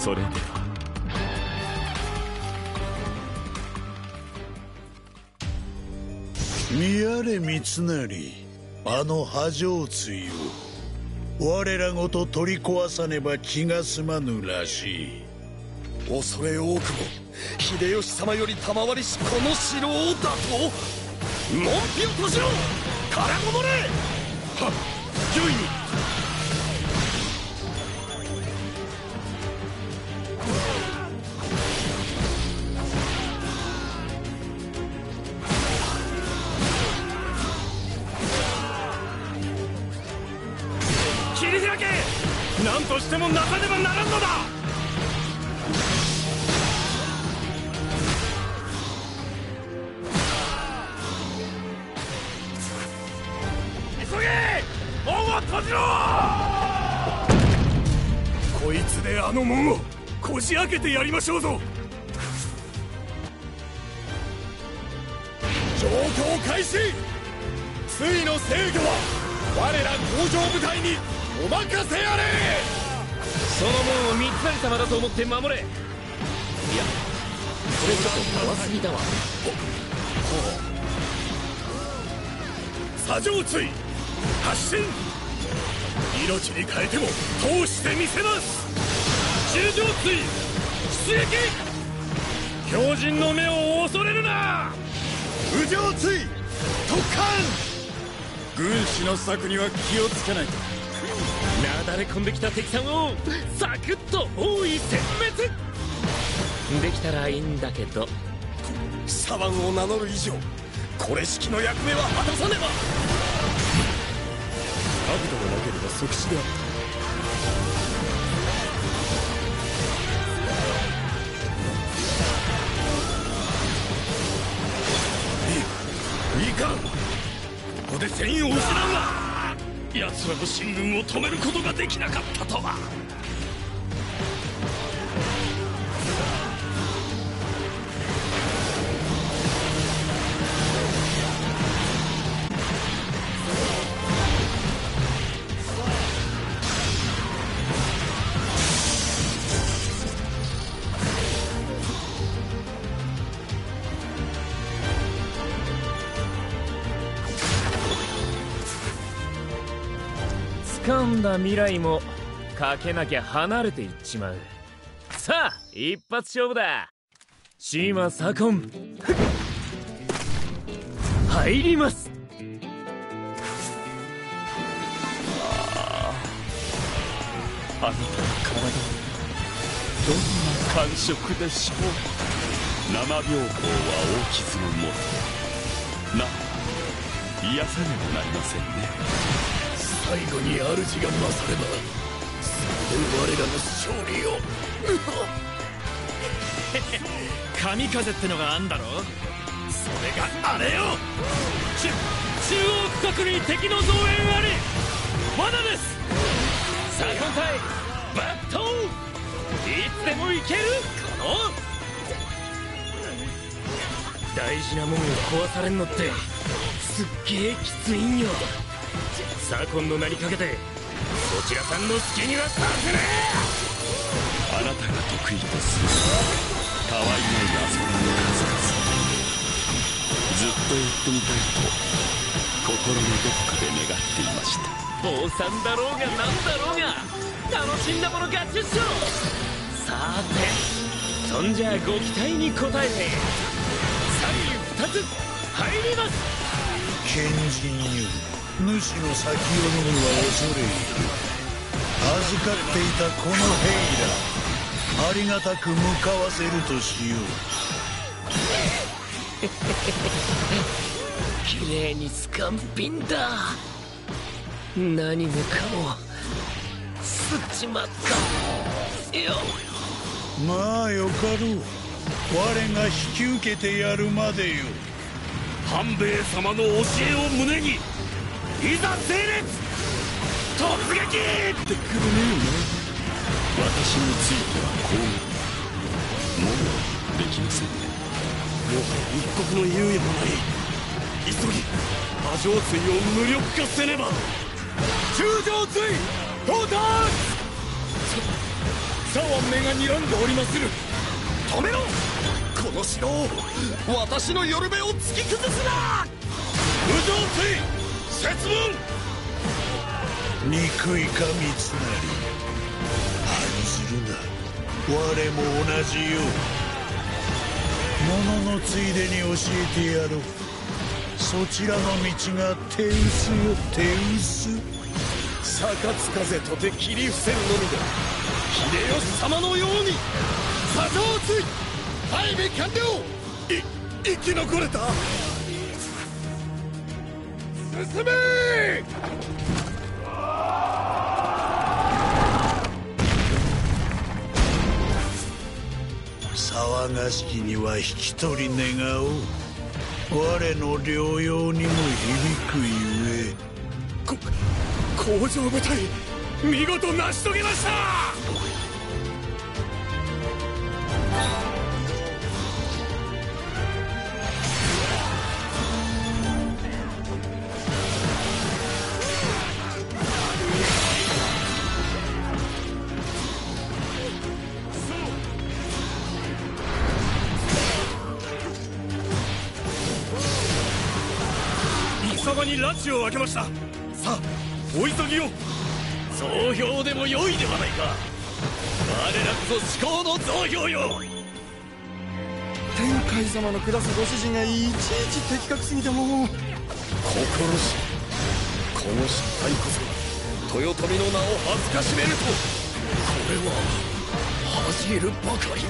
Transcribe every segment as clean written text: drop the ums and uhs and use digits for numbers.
それでは。 見やれ三成、あの波状椎を我らごと取り壊さねば気が済まぬらしい。 恐れ多くも秀吉様より賜りしこの城をだと。門扉を閉じろ、からごもれ。はっ、御意に。切り開け。何としてもなさねばならんのだ。急げ、門を閉じろ。こいつであの門をこじ開けてやりましょうぞ。状況開始。ついの制御は我ら工場部隊にお任せあれ。その門を三成様だと思って守れ。いや、それちょっと怖すぎだわ。左上追発進。命に変えても通してみせます。中上追出撃。強靭の目を恐れるな。右上追突貫。軍師の策には気をつけないと。なだれ込んできた敵さんをサクッと包囲殲滅できたらいいんだけど、左腕を名乗る以上これしきの役目は果たさねば。角度がなければ即死であった。いかん、ここで戦意を失うな。奴らの進軍を止めることができなかったとは。 掴んだ未来もかけなきゃ離れていっちまう。さあ一発勝負だ。島左近入ります。あなたの体どんな感触でしょう。生病法は大傷のもと。癒さねばなりませんね。 最後に主が勝ればそれで我らの勝利を。神風ってのがあんだろ。それがあれよ。中央区画に敵の増援あり。罠です。左近隊バットいつでもいける。この大事なもんを壊されんのってすっげえきついんよ。左近の名にかけてそちらさんの好きにはさせねえ。あなたが得意とするたわいない遊びの数々、ずっとやってみたいと心のどこかで願っていました。坊さんだろうがなんだろうが楽しんだもの勝ちっしょ。さてそんじゃご期待に応えて左右2つ入ります。 賢人よ、主の先を見るは恐れ入る。預かっていたこの兵らありがたく向かわせるとしよう。綺麗にスカンピンだ。何もかも吸っちまったよ。 まあよかろう。我が引き受けてやるまでよ。 半兵衛様の教えを胸にいざ整列突撃ってくれねえよな。 私についてはこうもうできませんね。 もはや一刻の猶予もない。急ぎ波状椎を無力化せねば。中上椎到達。左シャワンめが睨んでおりまする。止めろ、この城を。私のよるべを突き崩すな。無情追節分。 憎いか三成、案ずるな。我も同じよ。物のついでに教えてやろう。そちらの道が手薄よ、手薄。 逆つ風とて切り伏せるのみだ。秀吉様のように。左上追配備完了。生き残れた。進め。 騒がしきには引き取り願おう。我の療養にも響くゆえ。 工場部隊見事成し遂げました。戦場に拉致を分けました。さあお急ぎを。 増票でも良いではないか。我らこそ至高の増票よ。 天海様の下すご指示がいちいち的確すぎてもう。心しこの失態こそ豊臣の名を恥ずかしめると。これは恥じるばかり。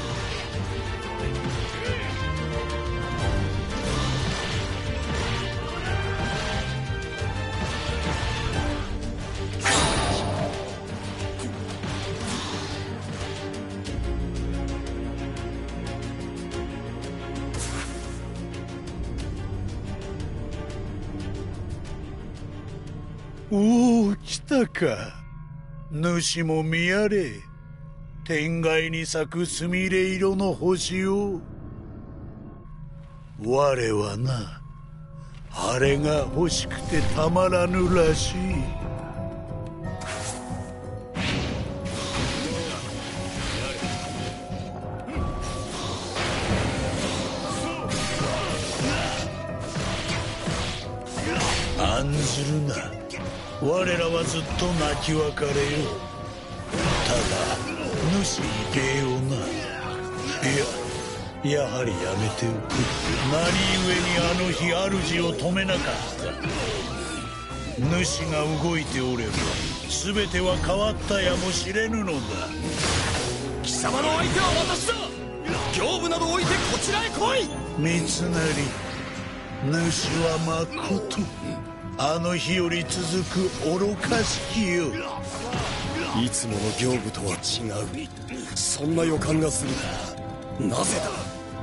おお、来たか。主も見やれ。天外に咲くすみれ色の星を。我はな、あれが欲しくてたまらぬらしい。案ずるな。我らはずっと泣き別れよ。ただ主に礼をな。いや、やはりやめておく。何故にあの日主を止めなかった。主が動いておれば全ては変わったやもしれぬのだ。 貴様の相手は私だ。業務など置いてこちらへ来い。 三成、主はまことあの日より続く愚かしきよ。 いつもの業務とは違う。そんな予感がする。なぜだ。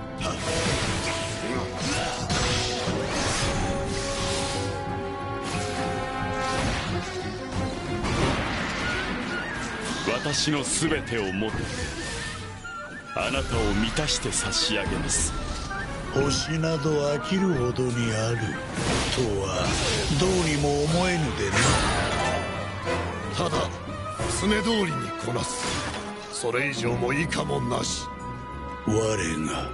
私の全てをもってあなたを満たして差し上げます。 星など飽きるほどにあるとはどうにも思えぬでな。 ただ常通りにこなす。それ以上も以下もなし。 我が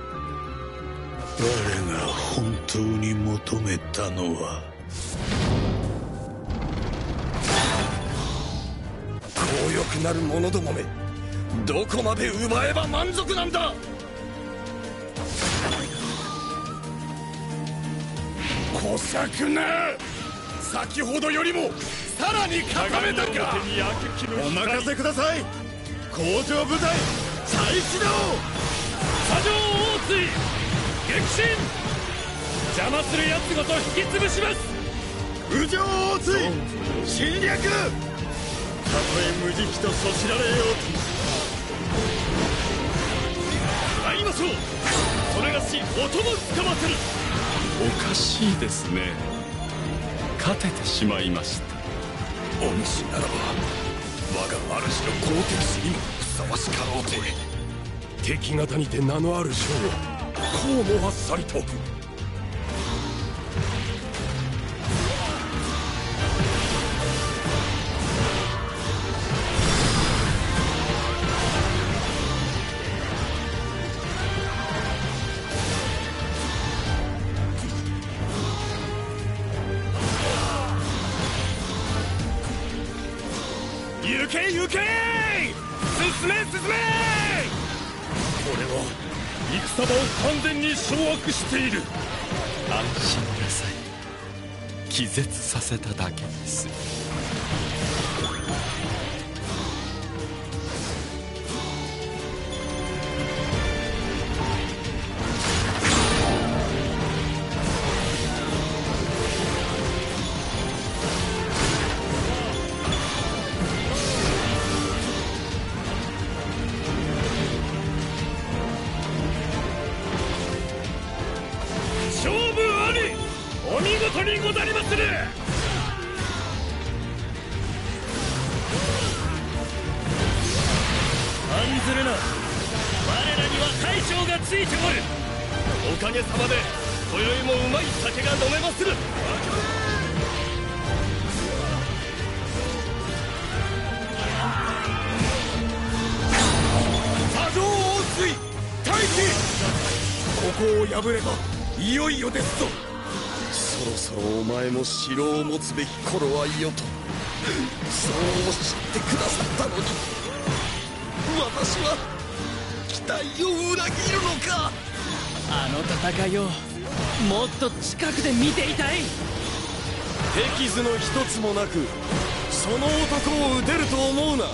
本当に求めたのは。 強欲なる者どもめ、どこまで奪えば満足なんだ。小作な。先ほどよりもさらに固めたか。お任せください。工場部隊再始動。 左上大追撃進。邪魔する奴ごと引き潰します。 右上大追侵略。たとえ無慈悲とそしられようと。 会いましょう。それがし音もつかませる。 おかしいですね。勝ててしまいました。 お主ならば我が主の好敵視にもふさわしかろうて。敵方にて名のある将をこうもあっさりと。 けー！進め進めー！これは戦場を完全に掌握している。 安心なさい。気絶させただけです。 勝負あり！お見事にござりまする！案ずるな。我らには大将がついておる。おかげさまで今宵もうまい酒が飲めまする。左上温水待機！ここを破ればいよいよですぞ。そろそろお前も城を持つべき頃はいよと、そうおっしゃってくださったのに、私は期待を裏切るのか。 あの戦いをもっと近くで見ていたい。 手傷の一つもなくその男を撃てると思うな。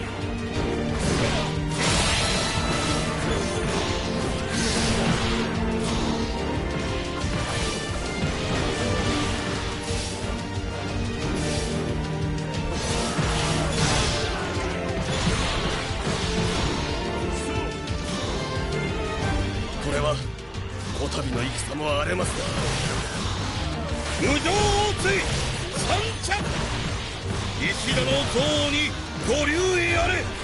これはこたびの戦も荒れますが、無情応追三着！一度の憎悪にご留意あれ！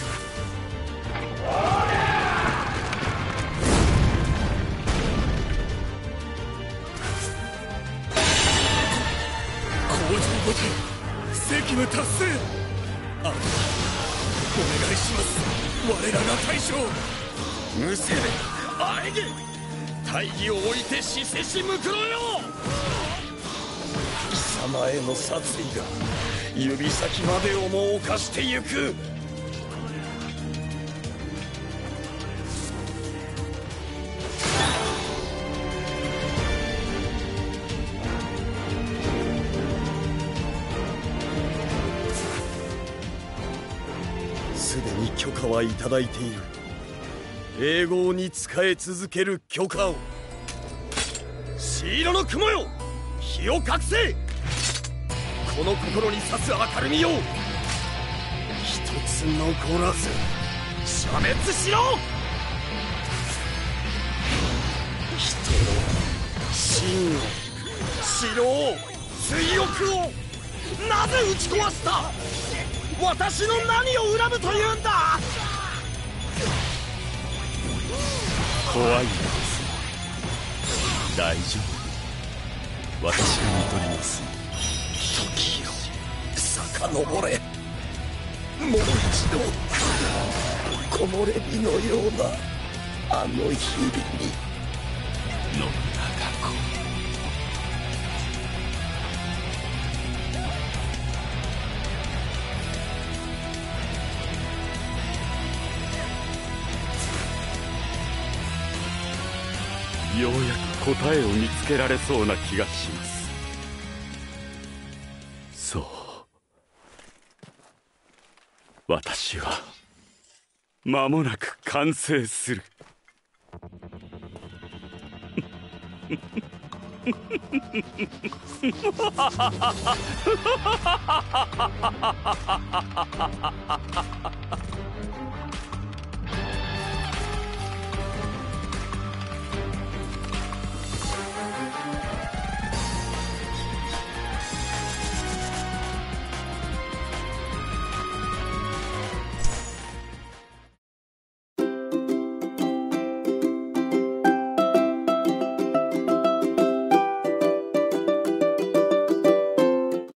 工場ごと責務達成！あとはお願いします。我らが大将無勢であえげ！大義を置いて死せしむくろよ！貴様への殺意が指先までをも犯してゆく。すでに許可はいただいている。永劫に仕え続ける許可を。灰色の雲よ、火を隠せ！この心に差す明るみよ、一つ残らず消滅しろ！人の真を、城を、追憶をなぜ打ち壊した？私の何を恨むというんだ！ 怖いのです。大丈夫、私が見取ります。 時よ遡れ。もう一度木漏れ日のようなあの日々に。 信長公、ようやく答えを見つけられそうな気がします。そう、私は間もなく完成する。